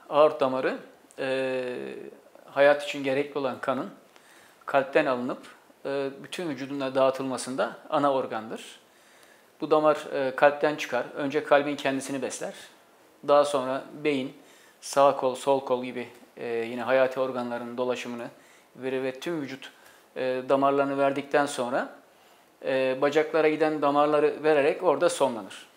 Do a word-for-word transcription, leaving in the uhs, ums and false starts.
Aort damarı e, hayat için gerekli olan kanın kalpten alınıp e, bütün vücuduna dağıtılmasında ana organdır. Bu damar e, kalpten çıkar. Önce kalbin kendisini besler. Daha sonra beyin, sağ kol, sol kol gibi e, yine hayati organların dolaşımını verir ve tüm vücut e, damarlarını verdikten sonra e, bacaklara giden damarları vererek orada sonlanır.